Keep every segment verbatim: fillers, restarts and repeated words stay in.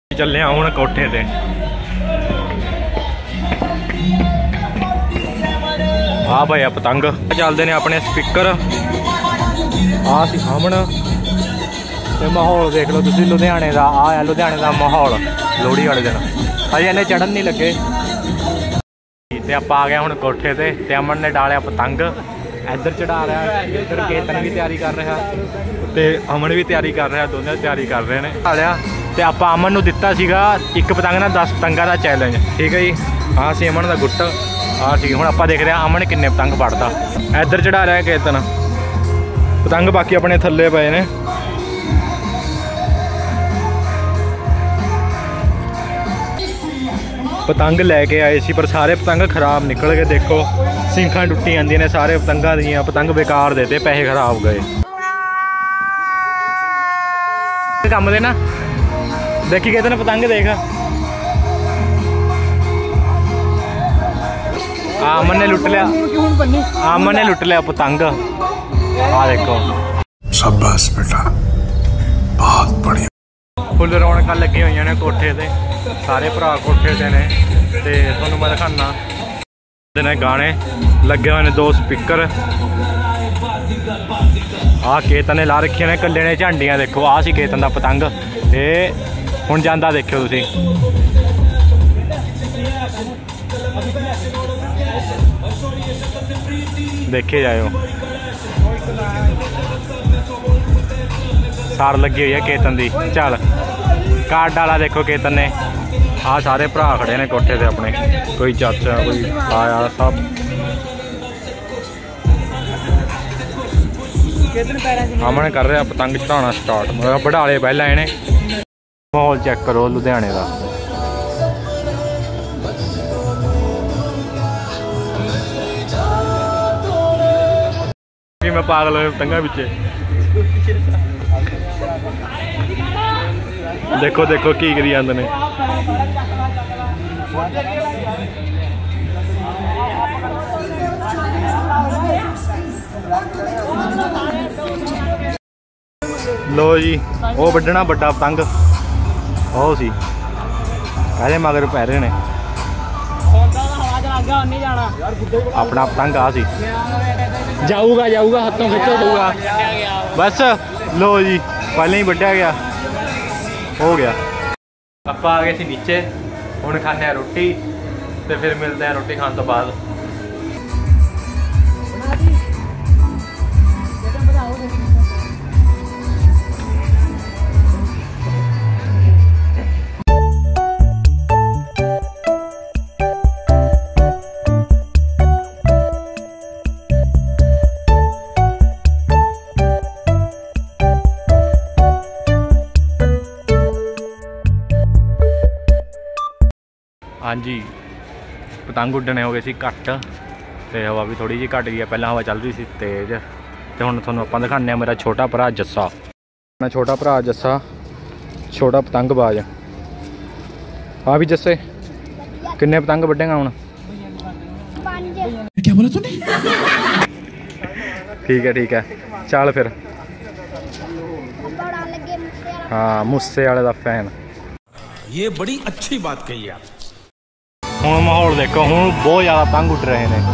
ਚੱਲੇ ਹੁਣ ਕੋਠੇ ਤੇ। ਆ ਭਾਈ ਆ ਪਤੰਗ ਚੱਲਦੇ ਨੇ ਆਪਣੇ ਸਪੀਕਰ। ਆ ਸੀ ਸਾਹਮਣੇ ਤੇ ਮਾਹੌਲ ਦੇਖ ਲਓ ਤੁਸੀਂ ਲੁਧਿਆਣੇ ਦਾ। ਆ ਹੈ ਲੁਧਿਆਣੇ ਦਾ ਮਾਹੌਲ ਲੋਹੜੀ ਵਾਲੇ ਦਿਨ। ਅਜੇ ਇਹਨੇ ਚੜਨ ਨਹੀਂ ਲੱਗੇ ਤੇ ਆਪਾਂ ਆ ਗਏ ਹੁਣ ਕੋਠੇ ਤੇ। ਤੇ ਅਮਨ ਨੇ ਡਾਲਿਆ ਪਤੰਗ, ਇੱਧਰ ਚੜਾ ਰਿਹਾ, ਇੱਧਰ ਕੇਤਨ ਵੀ ਤਿਆਰੀ ਕਰ ਰਿਹਾ ਤੇ ਅਮਨ ਵੀ ਤਿਆਰੀ ਕਰ ਰਿਹਾ, ਦੋਨੇ ਤਿਆਰੀ ਕਰ ਰਹੇ ਨੇ। ਡਾਲਿਆ ਤੇ ਆਪਾਂ ਅਮਨ ਨੂੰ ਦਿੱਤਾ ਸੀਗਾ ਇੱਕ ਪਤੰਗ ਨਾਲ ਦਸ ਪਤੰਗਾਂ ਦਾ ਚੈਲੰਜ, ਠੀਕ ਹੈ ਜੀ। ਆਹ ਸੀ ਅਮਨ ਦਾ ਗੁੱਟ, ਆਹ ਸੀ। ਹੁਣ ਆਪਾਂ ਦੇਖ ਰਹੇ ਹਾਂ ਅਮਨ ਕਿੰਨੇ ਪਤੰਗ ਵੜਦਾ। ਇੱਧਰ ਚੜਾ ਰਿਹਾ ਕੇਤਨ ਪਤੰਗ, ਬਾਕੀ ਆਪਣੇ ਥੱਲੇ ਪਏ ਨੇ। ਪਤੰਗ ਲੈ ਕੇ ਆਏ ਸੀ ਪਰ ਸਾਰੇ ਪਤੰਗ ਖਰਾਬ ਨਿਕਲ ਗਏ। ਦੇਖੋ ਸਿੰਖਾਂ ਟੁੱਟੀ ਜਾਂਦੀਆਂ ਨੇ ਸਾਰੇ ਪਤੰਗਾਂ ਦੀਆਂ। ਪਤੰਗ ਬੇਕਾਰ ਦੇ ਤੇ, ਪੈਸੇ ਖਰਾਬ ਗਏ। ਕੰਮ ਦੇ ਨਾ ਦੇਖੀ ਕਹਿੰਦੇ ਨੇ ਪਤੰਗ ਦੇਖ। ਅਮਨ ਨੇ ਲੁੱਟ ਲਿਆ, ਅਮਨ ਨੇ ਲੁੱਟ ਲਿਆ ਪਤੰਗ। ਆ ਦੇਖੋ शाबाश बेटा, बहुत बढ़िया। फुल रौनक लगी हुई ने कोठे ते, सारे भरा कोठे ते ने। ते तुहानू मैं दिखाना ने गाने लगे हुए ने, दो स्पीकर। आ केतन ने ला रखी ने, कल्ले ने झांडियां देखो। आ सी केतन दा पतंग ते हुण जांदा देखियो तुसीं। देखे जाओ सार लगी हुई है केतन दी। चल कार्ड डाला देखो केतन ने। आ सारे भरा खड़े ने कोठे ते अपने, कोई चाचा कोई आया सब। अमन कर रहा पतंग चढ़ाना स्टार्ट, मतलब बढ़ाले पहले इन्हें। माहौल चेक करो लुधियाने का। मैं पागल हो पतंगा पिछे। देखो देखो की करी जाते ने। लो जी वो वड्डना बड़ा पतंग ओ सी कहते मगर पै रहे ने। अपना पतंग आ सी जाऊगा जाऊगा हाथों खिंचो जाऊगा बस। लो जी पहले ही बढ़िया गया, हो गया। आप आ गए थे नीचे, हुण खाने रोटी तो फिर मिलते हैं रोटी खाने तो बाद। हाँ जी पतंग उड्डने हो गए सी घट, तो हवा भी थोड़ी जी घट गई है। पहले हवा चल रही सी तेज़। तो हुण तुहानूं आपां दिखाने मेरा छोटा भरा जस्सा। मेरा छोटा भरा जस्सा छोटा पतंगबाज। हाँ भी जस्से किन्ने पतंग वड्डेगा हुण? क्या बोला तूने? ठीक है ठीक है चल फिर। हाँ मुस्से वाले दा फैन। ये बड़ी अच्छी बात कही आप। हुण माहौल देखो, हुण बहुत ज़्यादा पतंग उड़ रहे हैं।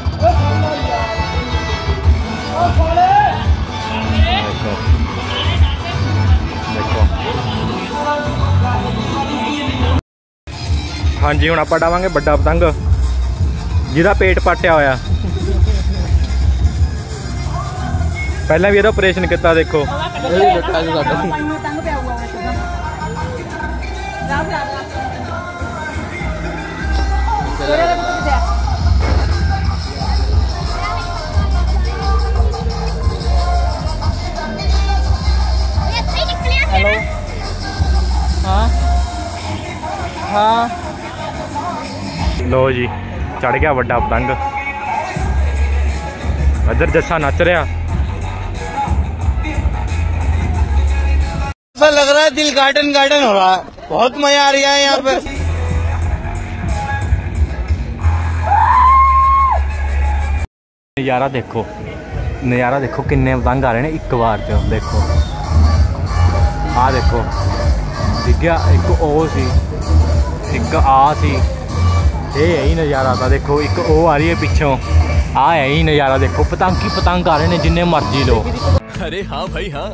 देखो देखो हाँ जी हुण आपां डावांगे बड़ा पतंग जिहदा पेट पाटिया होया। पहले भी इहदा ऑपरेशन किया देखो। हेलो हाँ हाँ लो जी चढ़ गया बड़ा पतंग। इधर जस्सा नच रहा। ऐसा लग रहा है दिल गार्डन गार्डन हो रहा है, बहुत मजा आ रहा है यहाँ पे। नज़ारा देखो, नज़ारा देखो किन्ने पतंग आ रहे हैं एक बार च। देखो आ देखो ठीक है एक ओ सी एक आ सी ये है ही नज़ारा था। देखो एक ओ आ रही है पिछों आ है ही नज़ारा। देखो पतंग ही पतंग आ रहे हैं जिन्ने मर्जी लो। अरे हाँ भाई हाँ।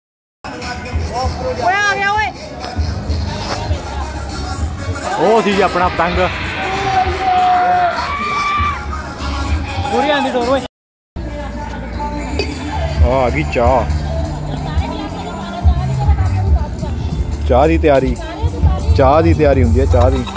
ओ सी अपना पतंग पूरी आंदी डोर आ गई चाह चाह की तैयारी चाह की तैयारी होंगी है चाह की।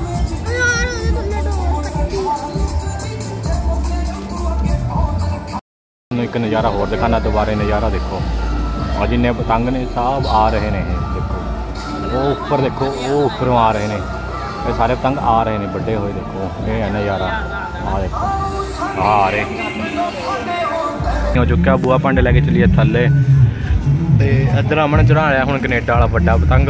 एक नज़ारा होर दिखाना दोबारा नज़ारा देखो और जिन्ने पतंग ने सब आ रहे हैं। देखो वो ऊपर देखो वो ऊपरों आ रहे हैं ये सारे पतंग आ रहे हैं बड़े हुए। देखो ये है नज़ारा आ देखो आ रहे हो चुका। बूआ भांडे लैके चलिए थले ते इधर अमन चढ़ा लिया हुण कनेडा वाला बड़ा पतंग।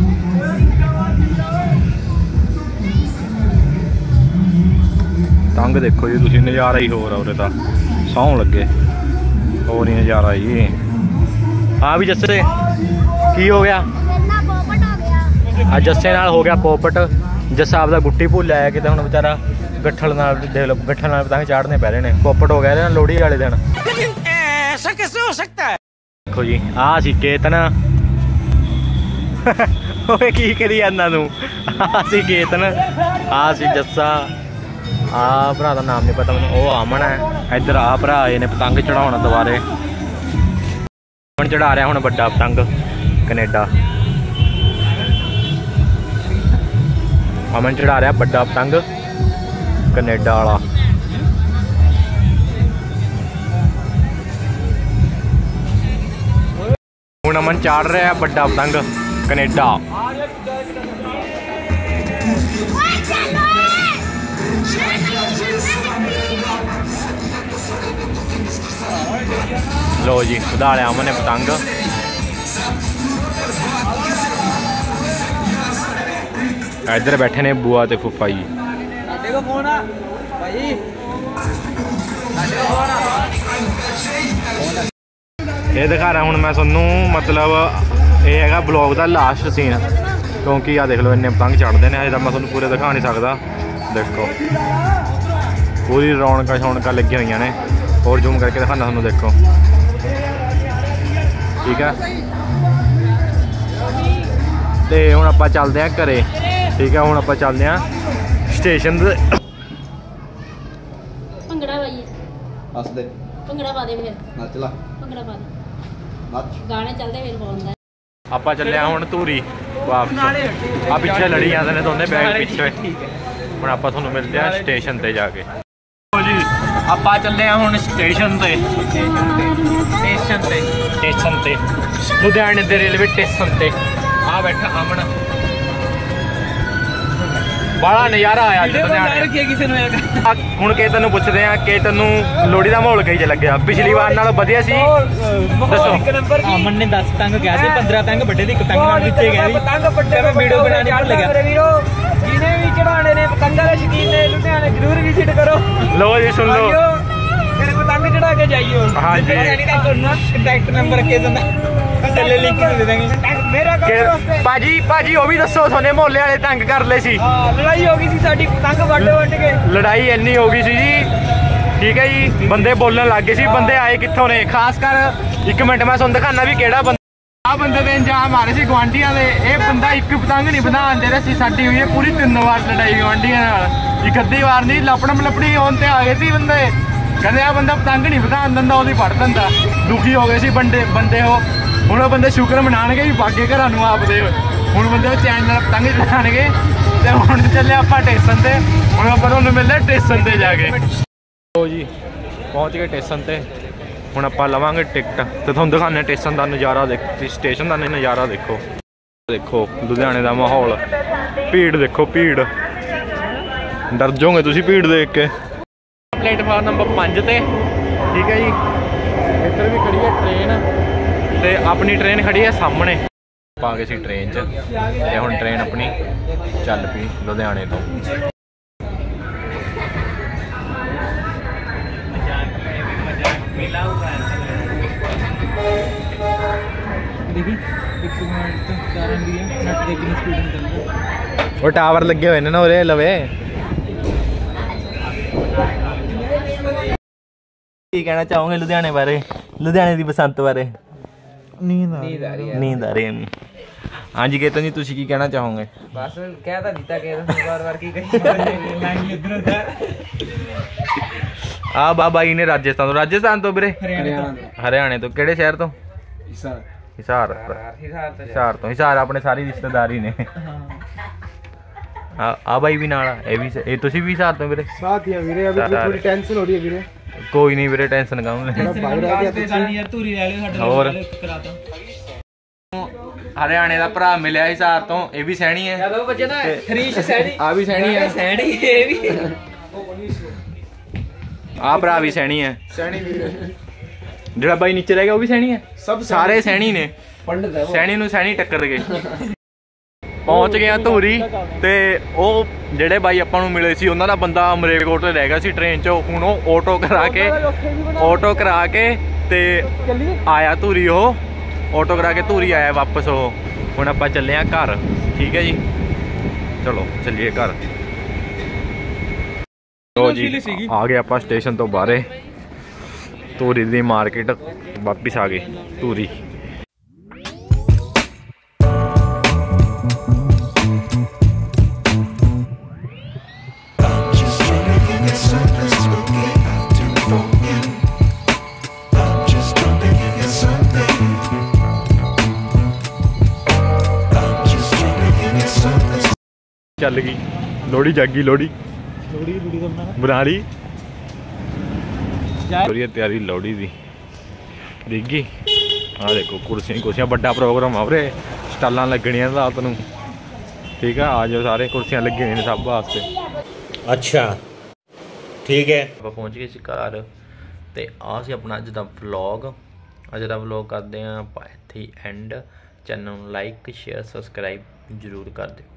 पतंग देखो जी तुसीं नज़ारा ही होर उरे दा सौं लगे और नहीं नज़ारा जी। हाँ भी जस्से की हो गया आज जस्से नाल हो गया पोपट। जस्सा आपदा गुट्टी भुल आया कि हुण बेचारा गट्ठल नाल देख लो गट्ठल नाल पतंग चाढ़ने पै रहे ने। पोपट हो गया लोहड़ी वाले दिन। ऐसा कैसे हो सकता है? देखो जी आ सी केतन ओए की करी जांदा तू आ सी केतन आ सी जस्सा आ भरा का नाम नहीं पता मैं वो अमन है। इधर आ भरा आए ने पतंग चढ़ाना दोबारे। अमन चढ़ा रहा हूँ बड़ा पतंग कनेडा। अमन चढ़ा रहा बड़ा पतंग कनेडा वाला। हूँ अमन चाड़ रहा है बड़ा पतंग कनेडा। लो जी ਵਧਾ ਲਿਆ अमन ने पतंग। इधर बैठे ने बुआ ते फुफा जी। ये दिखा रहा हूँ मैं थोनू मतलब ये है ब्लॉग का लास्ट सीन क्योंकि आ देख लो इन्ने पतंग चढ़ते हैं। अजे तो मैं थोनू पूरे दिखा नहीं सकता। देखो पूरी रौनक शौनक लगी हुई ने और जूम करके दिखाना थोनू। देखो ठीक है तो हुण आपां चलदे हैं घरे। ठीक है हुण आपां चलदे हैं स्टेशन ते। भंगड़ा पाइए हस दे भंगड़ा पा दे फिर नच ला भंगड़ा पा दे नच गाने चलते फिर बोलदा आपां चले हुण धूरी वापस। आ पिछे लड़ी जाते हैं दोनों बैग पिछे। हुण आपां तुहानूं मिलते हैं स्टेशन ते जाके। जी आपां चले हुण स्टेशन ते स्टेशन ते स्टेशन ते लुधियाने दे रेलवे स्टेशन ते। आ बैठा अमन बड़ा नज़ारा आया हुण के तेनों पुछदे आ कि तेनों लोहड़ी का माहौल कही लग्या। पिछली बार नालों वधिया सी दसो। अमन ने दस पतंग कहा थे पंद्रह पतंग बड़े दी पतंग नाल विचे गए दी वीडियो बनाने भुल गया। जिन्हें भी चढ़ाने ने पतंग वाले शौकीन ने लुधियाने जरूर विजिट करो। लो जी सुन लो फिर पतंग चढ़ा के जाइयो। हाँ जी कंटैक्ट नंबर के थल्ले लिंक दे देंगे मेरा कि भाजी भाजी वो भी दसो थोने मोहल्ले वाले तंग कर ले सी। लड़ाई हो गई सी साडी पतंग वड्ड वड्ड के लड़ाई इन्नी हो गई सी जी। ठीक है जी बंदे बोलन लग गए सी। बंदे आए कित्थों ने खास कर एक मिनट मैं तुहानूं दिखाना भी केड़ा बंदा आ बंदे दे इंजाम आ रहे सी गुआंढियां दे। ये बंदा एक पतंग नहीं बनान दे रहा सी। साडी हुई है पूरी तीन बार लड़ाई गुआंढियां नाल। एक अद्धी बार नहीं लपड़म लपड़ी होन ते आ गए सी बंदे। कहते आ बंदा पतंग नहीं बनान दिंदा ओहदी फड़ दिंदा। दुखी हो गए सी बंदे बंदे हो हुण बंदे शुक्र मनाणगे भी बागे घरां नूं आपदे। हुण बंदे चैन नाल पतंग चढ़ाणगे ते हुण चले आपां स्टेशन ते। हुण आपां तुहानूं मिलदे स्टेशन ते जाके। लो जी पहुंच गए स्टेशन ते। हुण आपां लवांगे टिकट ते तुहानूं दिखाने स्टेशन का नज़ारा। देख स्टेशन का नज़ारा देखो। देखो लुधियाने का माहौल भीड़ देखो भीड़ डर जाओगे तुसीं भीड़ देख के। प्लेटफार्म नंबर पाँच ते ठीक है जी। इधर भी खड़ी है ट्रेन ते अपनी ट्रेन खड़ी है सामने। आ गए सी ट्रेन च ते हुण ट्रेन अपनी चल पई लुधियाने तो। देखी एक मिनट ਆਉਂਦੀ ਹੈ ਨੈਟ ਦੇ ਕਿੰਨੀ ਸਪੀਡ ਨਾਲ ਚੱਲਦਾ। ਉਹ ਟਾਵਰ ਲੱਗੇ ਹੋਏ ਨੇ ਨਾ ਉਰੇ ਲਵੇ। ਕੀ ਕਹਿਣਾ ਚਾਹੋਗੇ ਲੁਧਿਆਣੇ ਬਾਰੇ, ਲੁਧਿਆਣੇ ਦੀ ਬਸੰਤ ਬਾਰੇ? ਨੀਂਦ ਆ ਰਹੀ ਹੈ। ਨੀਂਦ ਆ ਰਹੀ ਹੈ। ਹਾਂਜੀ ਕੇਤਨ ਜੀ ਤੁਸੀਂ ਕੀ ਕਹਿਣਾ ਚਾਹੋਗੇ? ਬਸ ਕਹਿ ਤਾਂ ਦਿੱਤਾ ਕਿ ਵਾਰ ਵਾਰ ਕੀ ਕਹੀ ਲਾਈਨ ਇੱਧਰ ਉੱਧਰ। ਆ ਬਾਬਾ ਜੀ ਨੇ ਰਾਜਸਥਾਨ ਤੋਂ, ਰਾਜਸਥਾਨ ਤੋਂ ਵੀਰੇ? ਹਰਿਆਣੇ ਤੋਂ। ਕਿਹੜੇ ਸ਼ਹਿਰ ਤੋਂ? ਹਿਸਾਰ ਹਿਸਾਰ। ਹਿਸਾਰ ਤੋਂ। ਹਿਸਾਰ ਆਪਣੇ ਸਾਰੀ ਰਿਸ਼ਤੇਦਾਰੀ ਨੇ। ਆ ਆ ਬਾਈ ਵੀ ਨਾਲ ਆ, ਇਹ ਵੀ ਇਹ ਤੁਸੀਂ ਵੀ ਹਿਸਾਰ ਤੋਂ ਵੀਰੇ? ਸਾਥ ਹੀ ਵੀਰੇ, ਅਭੀ ਥੋੜੀ ਟੈਨਸ਼ਨ ਹੋ ਰਹੀ ਹੈ ਵੀਰੇ। ਕੋਈ ਨਹੀਂ ਵੀਰੇ ਟੈਨਸ਼ਨ ਕਾਹਨੂੰ ਲੈ। ਯਾਰ ਧੂਰੀ ਲੈ ਲਿਓ ਸਾਡੇ ਹੋਰ ਨਾਲ ਕਰਾਤਾ। ਹਰਿਆਣੇ ਦਾ ਭਰਾ ਮਿਲਿਆ ਹਿਸਾਰ ਤੋਂ, ਇਹ ਵੀ ਸੈਣੀ ਹੈ। ਚਲੋ ਬੱਚੇ ਨਾ ਹਰੀਸ਼ ਸੈਣੀ ਆ ਵੀ ਸੈਣੀ ਹੈ। ਸੈਣੀ ਇਹ ਵੀ ਆ ਭਰਾ ਵੀ ਸੈਣੀ ਹੈ। ਸੈਣੀ ਵੀਰੇ ਜਿਹੜਾ ਬਾਈ ਨੀਚੇ ਰਹਿ ਗਿਆ ਉਹ ਵੀ ਸੈਣੀ ਹੈ। ਸਭ ਸਾਰੇ ਸੈਣੀ ਨੇ। ਪੰਡਤ ਹੈ ਸੈਣੀ ਨੂੰ ਸੈਣੀ ਟੱਕਰ ਗਏ। ਪਹੁੰਚ ਗਏ ਆ ਧੂਰੀ ਤੇ ਉਹ ਜਿਹੜੇ ਬਾਈ ਆਪਾਂ ਨੂੰ ਮਿਲੇ ਸੀ ਉਹਨਾਂ ਦਾ ਬੰਦਾ ਮਰੇਕੋਟ ਤੇ ਰਹਿ ਗਿਆ ਸੀ ਟ੍ਰੇਨ 'ਚ। ਹੁਣ ਉਹ ਆਟੋ ਕਰਾ ਕੇ ਆਟੋ ਕਰਾ ਕੇ ਤੇ ਆਇਆ ਧੂਰੀ। ਉਹ ਆਟੋ ਕਰਾ ਕੇ ਧੂਰੀ ਆਇਆ ਵਾਪਸ। ਉਹ ਹੁਣ ਆਪਾਂ ਚੱਲੇ ਆ ਘਰ। ਠੀਕ ਹੈ ਜੀ, ਚਲੋ ਚੱਲੀਏ ਘਰ। ਲੋ ਜੀ ਆ ਗਏ ਆਪਾਂ ਸਟੇਸ਼ਨ ਤੋਂ ਬਾਹਰੇ। ਧੂਰੀ ਦੀ ਮਾਰਕੀਟ ਵਾਪਿਸ ਆ ਗਏ ਧੂਰੀ। ਚੱਲ ਗਈ ਲੋਹੜੀ, ਜਾਗੀ ਲੋਹੜੀ ਬਣਾ ਲਈ ਲੋਹੜੀ ਤਿਆਰੀ ਲੋਹੜੀ ਦੀ ਦਿਖ ਗਈ। ਆ ਦੇਖੋ ਕੁਰਸੀਆਂ ਕੁਰਸੀਆਂ ਵੱਡਾ ਪ੍ਰੋਗਰਾਮ ਆ ਵੀਰੇ। ਸਟਾਲਾਂ ਲੱਗਣੀਆਂ ਰਾਤ ਨੂੰ। ਠੀਕ ਆ, ਆ ਜਾਓ ਸਾਰੇ। ਕੁਰਸੀਆਂ ਲੱਗੀਆਂ ਨੇ ਸਭ ਵਾਸਤੇ। ਅੱਛਾ ਠੀਕ ਹੈ। ਆਪਾਂ ਪਹੁੰਚ ਗਏ ਸੀ ਘਰ ਤੇ ਆ ਸੀ ਆਪਣਾ ਅੱਜ ਦਾ ਵਲੌਗ। ਅੱਜ ਦਾ ਵਲੌਗ ਕਰਦੇ ਹਾਂ ਆਪਾਂ ਇੱਥੇ ਹੀ ਐਂਡ। ਚੈਨਲ ਨੂੰ ਲਾਈਕ ਸ਼ੇਅਰ ਸਬਸਕ੍ਰਾਈਬ ਜ਼ਰੂਰ ਕਰ ਦਿਓ।